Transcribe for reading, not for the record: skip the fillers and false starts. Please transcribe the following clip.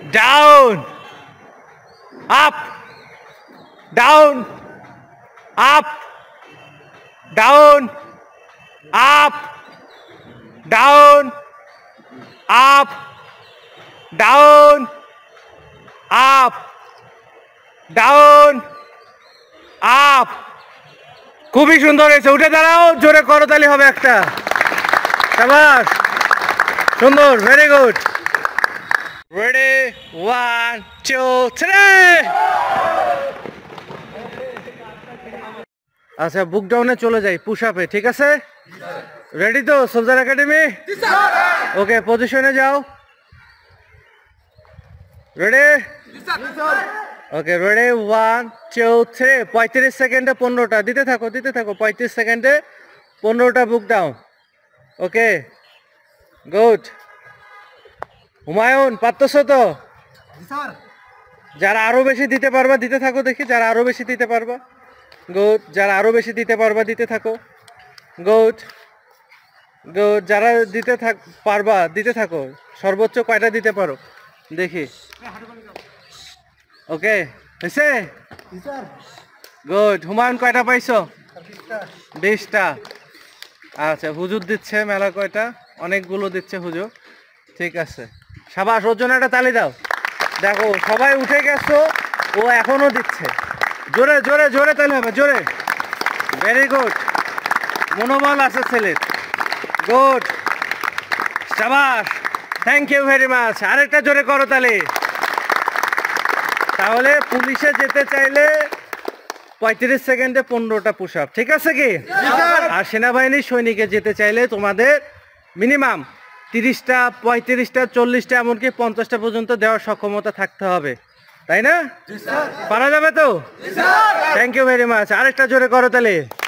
Down, up, down, up, down, up, down, up, down, up, down, up. খুবই সুন্দর হয়েছে। উঠে দাঁড়াও, জোরে করতালি হবে একটা। শাবাশ, সুন্দর, ভেরি গুড। রেডি, 1 2 3। আচ্ছা, বুক ডাউনে চলে যাই, পুশ আপে, ঠিক আছে? রেডি তো সোলজার একাডেমি? ওকে, পজিশনে যাও। রেডি? ওকে, রেডি, 1 2 3। 35 সেকেন্ডে 15টা দিতে থাকো, দিতে থাকো। 35 সেকেন্ডে 15টা book down. Okay, good. Humayun, পারতেছো তো? যারা আরো বেশি দিতে পারবা দিতে থাকো, দেখি যারা আরো বেশি দিতে পারবা। গুড, যারা আরো বেশি দিতে পারবা দিতে থাকো। গুড, গুড, যারা পারবা দিতে থাকো। সর্বোচ্চ কয়টা দিতে পারো দেখি। ওকে, হয়েছে? গুড। হুমায়ুন, কয়টা পাইছো? 20টা। আচ্ছা, হুজুর দিচ্ছে মেলা কয়টা, অনেকগুলো দিচ্ছে হুজুর। ঠিক আছে, সাবাস। ওর জন্য একটা তালি দাও। দেখো, সবাই উঠে গেছো, ও এখনো দিচ্ছে। জোরে জোরে জোরে তালি হবে, জোরে। ভেরি গুড, মনোবল আছে ছেলের। গুড, সাবাস, থ্যাংক ইউ ভেরি মাচ। আরেকটা জোরে করো তালি। তাহলে পুলিশে যেতে চাইলে 35 সেকেন্ডে 15টা পুশ আপ, ঠিক আছে কি? আর সেনাবাহিনীর সৈনিকে যেতে চাইলে তোমাদের মিনিমাম 30টা, 35টা, 40টা, এমনকি 50টা পর্যন্ত দেওয়ার সক্ষমতা থাকতে হবে, তাই না? পারা যাবে তো? Thank you very much. আরেকটা জোরে করো তাহলে।